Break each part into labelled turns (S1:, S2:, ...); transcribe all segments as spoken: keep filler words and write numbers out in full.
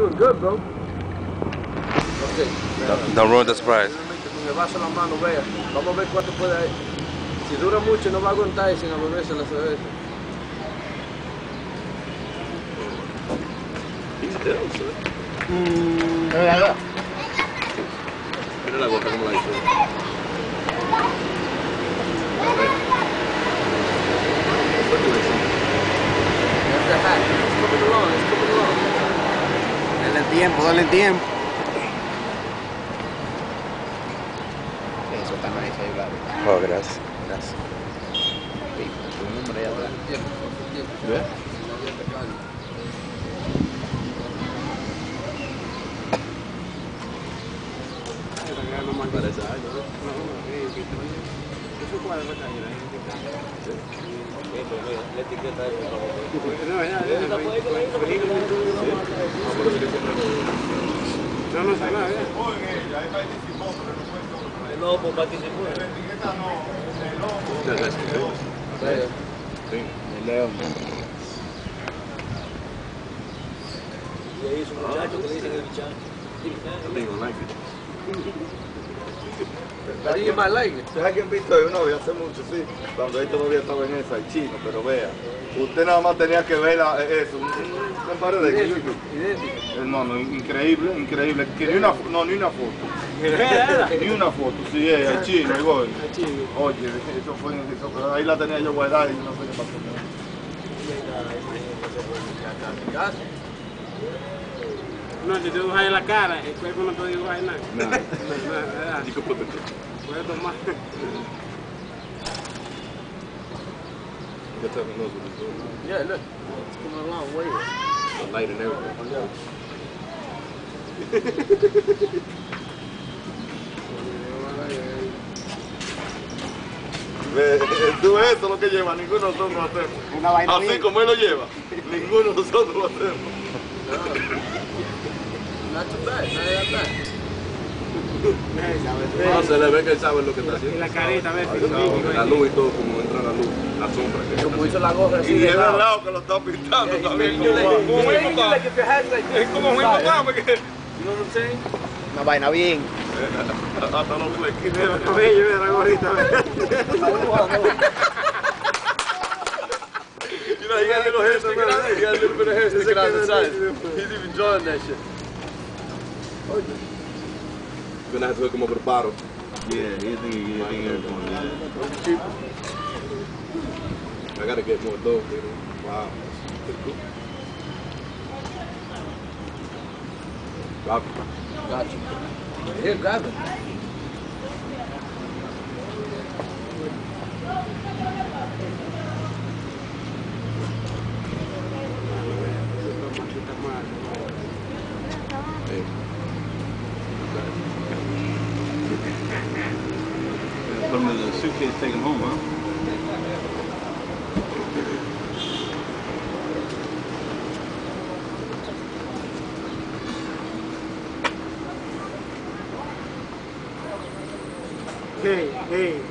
S1: doing good, bro. Okay.
S2: Don't, don't ruin the surprise.
S1: Con el vaso en la mano, vea. Vamos a ver cuánto puede. Si dura mucho, no va a aguantar sin beberse la cerveza.
S3: He's ill, sir.
S1: Mmm.
S3: Mira la gota como la hizo.
S1: That's the hat. It's coming along, it's coming along.
S4: Dale tiempo, dale tiempo. Eso está nice ahí, claro.
S2: Oh, gracias. Gracias.
S4: Sí, tu nombre ahí atrás.
S3: ¿Ves? Parece algo, ¿no?
S4: Eso cuál es la calle,
S3: La etiqueta es
S4: no, no sabe nada, ¿eh?
S1: No, pues participó.
S3: Sí.
S4: El león.
S1: Y ahí es un muchacho que le dicen el bichán.
S3: I think I like it.
S1: I think you might like it.
S5: ¿Sabes quién visto de uno? Hace mucho, sí. Cuando él todavía estaba en esa, el chino, pero vea. Usted nada más tenía que ver la, eso, un, un par de
S1: Idéntico, idéntico.
S5: No, no, increíble, increíble. Que ni una, no, ni una foto. Ni una foto, sí, es el chino, el gol. Oye, eso fue, eso, pero ahí la tenía yo guardada y no sé qué pasó.
S4: No, si te dibujas en la cara, el cuerpo no te dibuja en nada.
S5: No.
S4: No, no, ¿verdad?
S3: You can put the
S4: Puedes tomar.
S3: the tough nose with the
S1: Yeah, look. It's coming a long way.
S3: light and everything.
S5: Ve, tú ves, eso es lo que lleva, ninguno de nosotros lo hacemos.
S4: Una vaina
S5: Así
S4: bien.
S5: como él lo lleva, ninguno de nosotros lo hacemos.
S1: Not too bad, not that bad.
S3: No, se le ve que él sabe lo que está
S4: Y
S3: haciendo.
S4: la carita, a ver si
S3: La luz y todo, como entra la luz, la sombra. Que
S1: Como hizo la gorra así
S5: Y
S1: de
S5: es
S1: lado.
S5: del lado que lo está pintando
S1: Yeah,
S5: también.
S1: you like-
S5: Como
S1: you
S5: como
S1: like-
S5: mismo
S1: you like if your hat's like this,
S5: Es como
S1: you
S5: mismo
S1: slide.
S5: está, porque
S1: You know what I'm saying?
S4: Una vaina bien.
S5: hasta los flequillos.
S4: Mira, cabello, mira la gorrita.
S5: You know, he got a little hair sticking out. He got a little bit of hair sticking out the side. He's even drawing that shit.
S3: You're gonna have to hook him up with a bottle.
S5: Yeah, he's thinking, he's thinking.
S3: I gotta get more dough, you know. Wow. That's pretty cool. Drop it.
S1: Gotcha. Here, grab it.
S3: Hey.
S5: Put him in the suitcase, take him home, huh?
S4: Hey, hey.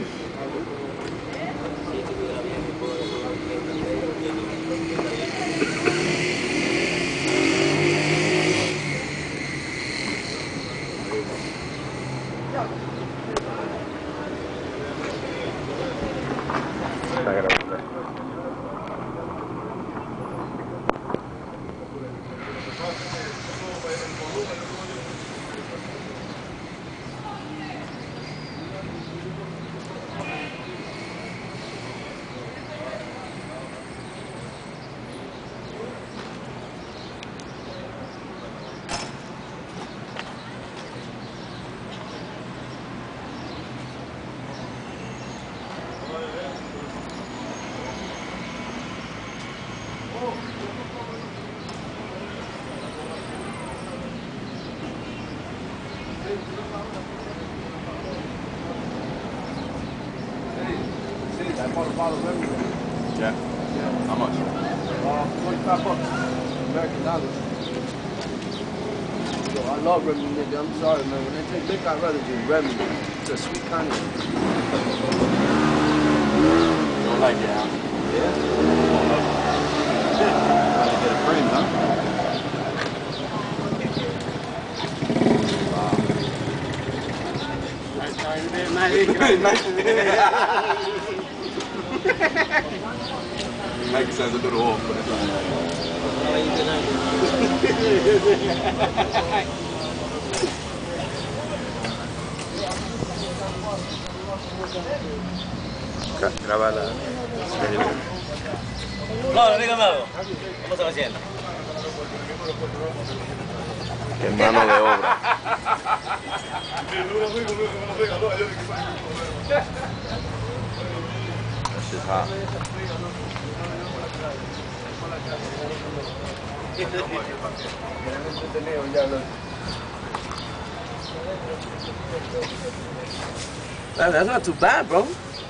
S2: Está grabando.
S1: I bought a bottle of Remy.
S5: Yeah.
S1: Yeah.
S5: How much?
S1: Uh, twenty-five bucks. American dollars. Yo, I love Remy, nigga. I'm sorry, man. When they take liquor, I'd rather do Remy. It's a sweet kind of.
S5: You don't like it, huh?
S1: Yeah.
S5: Gotta get a friend, huh?
S3: Nike sounds a little off, but it's all
S2: Gra- Graba la.
S6: No, dígame algo. ¿Cómo se va haciendo?
S2: Qué mano de obra. That shit's hot.
S1: Man, that's not too bad, bro.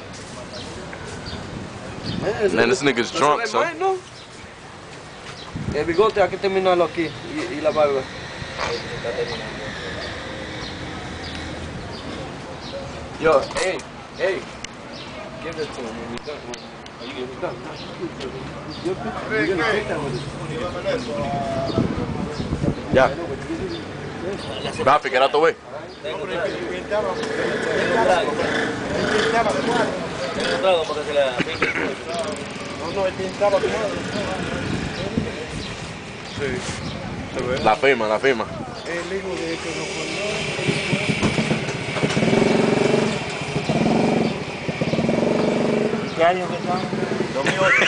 S2: Man, this nigga's drunk,
S1: so.
S2: son.
S1: ¿No? El bigote hay que terminarlo aquí y, y la barba. Yo, hey, hey, give it to him when you're done. Are you getting done? You're gonna take that with you.
S2: Ya. Rafi, get out the way.
S6: Tengo un trago. Tengo un trago porque se la pique.
S5: No, no, él pintaba tu madre. Sí, se ve.
S2: La firma, la firma.
S5: El hijo de que no
S6: ¿Qué año que está? dos mil ocho.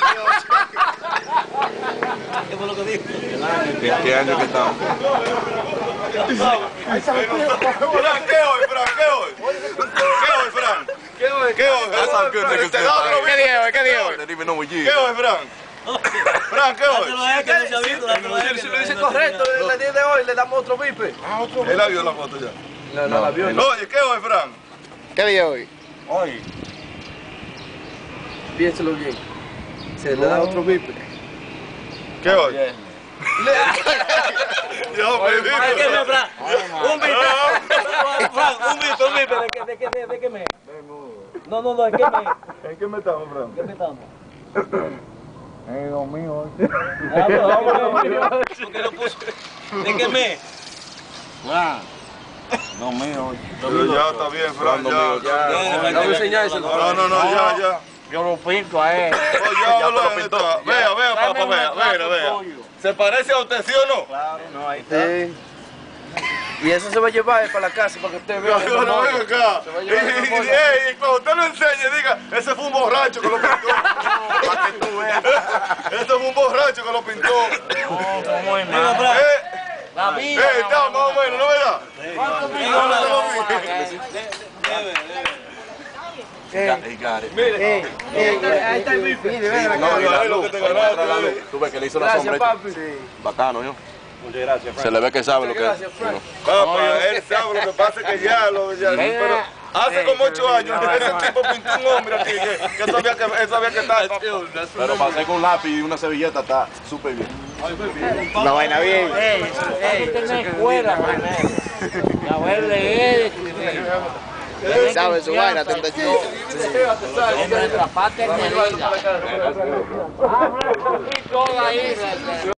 S6: ¿Qué fue lo que dijo?
S2: ¿En qué año que estamos?
S5: Fran, ¿qué hoy, Fran? ¿Qué hoy? ¿Qué hoy, Fran?
S1: ¿Qué hoy?
S5: ¿Qué hoy?
S2: That's how good niggas get.
S5: ¿Qué día hoy? ¿Qué día hoy?
S2: They didn't even know what year.
S5: ¿Qué hoy, Fran? Fran, ¿qué hoy?
S6: Dátelo a él que no se ha visto. Dátelo a él que
S1: Si
S6: no-
S1: lo dice
S6: no se ha
S1: correcto,
S6: visto.
S1: el día de hoy le damos otro bipe.
S5: Ah, otro. Él ha vio la foto ya.
S1: No, no, la vio.
S5: Oye, ¿qué hoy, Fran?
S7: ¿Qué día hoy?
S5: Hoy.
S1: Piénselo bien. Se le da otro bipe.
S5: ¿Qué hoy? Yo,
S6: Ay, ¿qué me,
S5: bebé.
S6: Fran? Un bipe. Fran, un bipe, un bipe. ¿De qué, de qué, de, de qué me? No, no, no, ¿de qué me?
S5: ¿En qué me estamos, Fran?
S6: ¿Qué me estamos?
S5: Eh, Dios mío.
S6: Ah, pero vamos, ¿por qué lo puso? ¿De qué me?
S5: No mío. Pero ya está bien, Fran, ya.
S1: Ya, dame enseñárselo.
S5: No, no, no, ya, ya.
S7: Yo lo pinto a él.
S5: Oh, ya hablo de esto. Vea, vea, papá, vea, vea, vea. ¿Se parece a usted, sí o no?
S7: Claro, no, ahí está.
S1: Sí. Y eso se va a llevar para la casa para que usted vea.
S5: No, no, ven acá.
S1: Se va a
S5: Y,
S1: llevar la
S5: y,
S1: memoria.
S5: ey, y cuando usted lo enseñe, diga, ese fue un borracho que lo pintó. Para que tú veas. Ese fue un borracho que lo pintó.
S7: No, muy
S5: Eh,
S7: mal. La
S5: eh,
S7: vida.
S5: está más o menos, ¿no verdad?
S2: He got, he got it.
S1: Mire, ahí está el bipe.
S2: No, y la
S5: Mira lo
S2: luz.
S5: que te ganaste,
S2: La luz.
S5: bebé.
S2: Tú ves que le hizo la
S1: Gracias,
S2: sombra.
S1: papi.
S2: Bacano, ¿no?
S5: Muchas gracias,
S2: Se le ve que sabe lo que es.
S1: Gracias, Frank.
S5: Papá, él sabe, lo que pasa es que ya lo... Ya, pero hace como ocho años ese tipo pintó un hombre aquí que, que sabía que, él sabía que estaba...
S2: Pero pasé con un lápiz y una servilleta, está súper bien.
S7: Una vaina bien. Ey, ey, tener escuela, la ver leer, escribir. ¿Sabe su vaina? Tentación. En nuestra patria querida. Habla un poquito ahí.